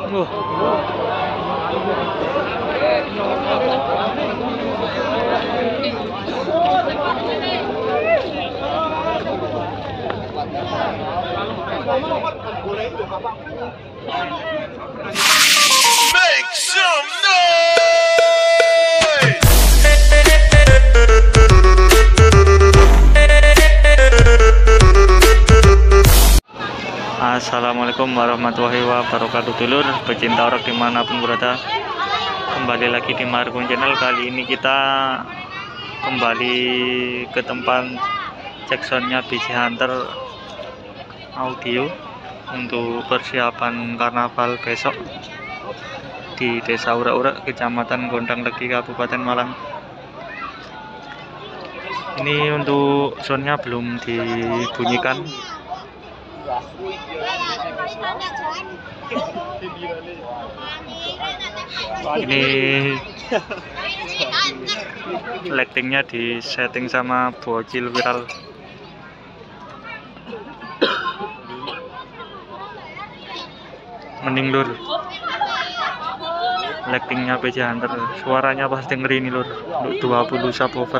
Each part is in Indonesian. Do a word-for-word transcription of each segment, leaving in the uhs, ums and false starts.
Make some noise. Assalamualaikum warahmatullahi wabarakatuh, dulur pecinta orang dimanapun berada. Kembali lagi di Margun Channel. Kali ini kita kembali ke tempat cek soundnya B J Hunter Audio untuk persiapan karnaval besok di Desa Urak-Urak, Kecamatan Gondang Legi, Kabupaten Malang. Ini untuk soundnya belum dibunyikan. Ini lightingnya di setting sama bocil viral. Mending lur, lightingnya B J Hunter, suaranya pasti ngeri nih lur, untuk dua puluh subwoofer.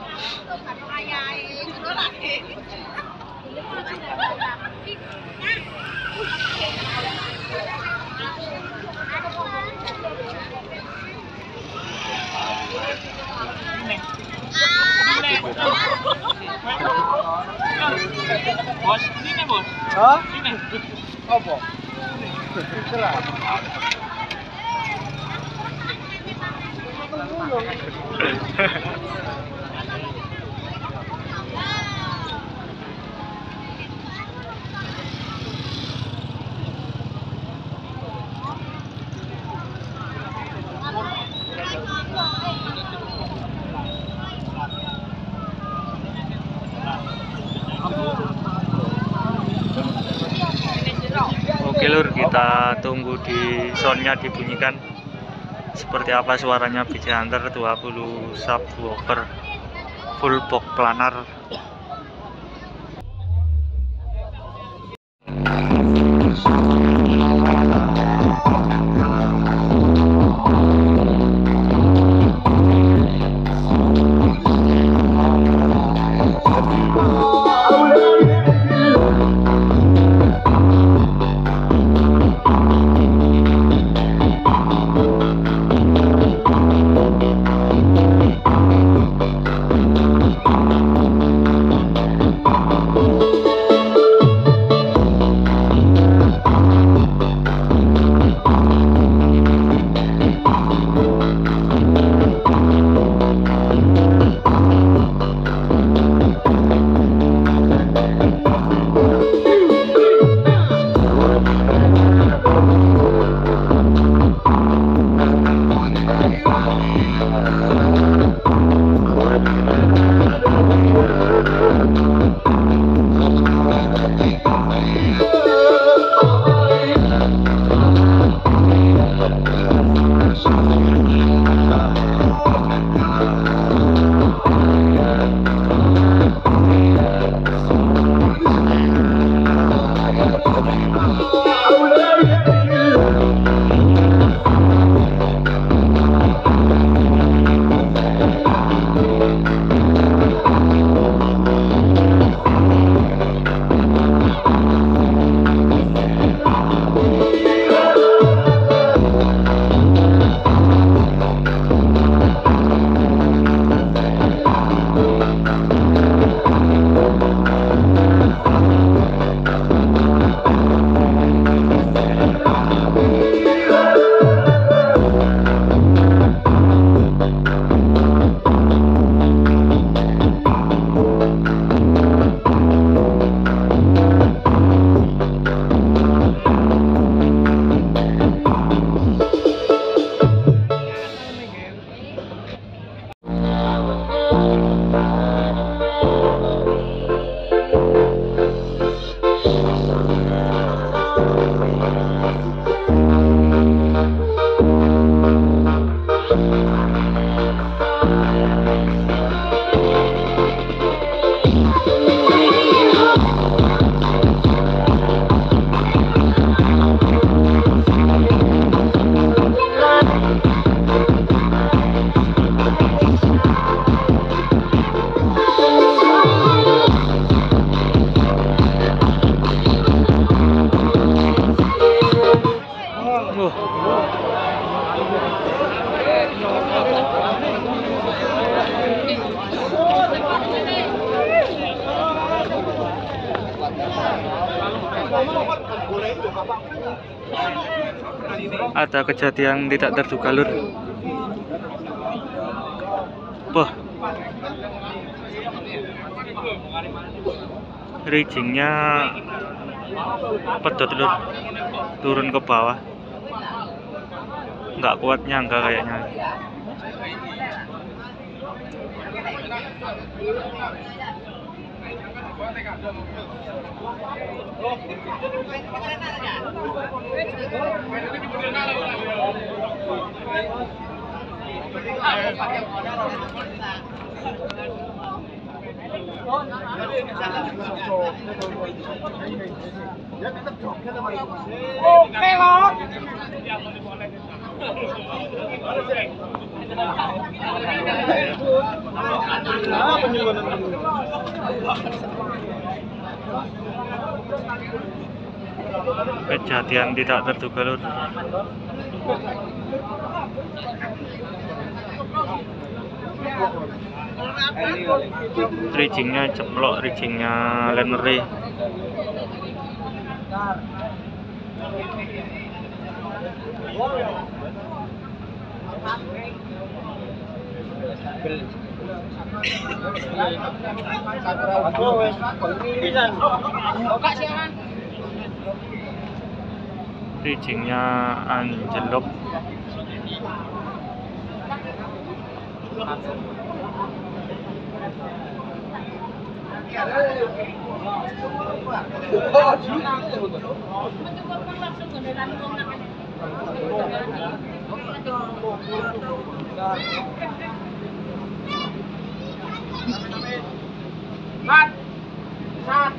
Bos, ini bos. Hah? Ini. Apa? Cerah. Oke lur, kita tunggu di soundnya dibunyikan seperti apa suaranya B J Hunter dua puluh subwoofer full box planar. Wah. Ada kejadian tidak terduga, Lur. Wah. Riggingnya pedot, Lur. Turun ke bawah. Nggak kuat nyangka kayaknya. Oke loh. Kejadian tidak terduga, Lur. Riggingnya ceplok, riggingnya Lenere. Riggingnya anjlok. Mat. Mat.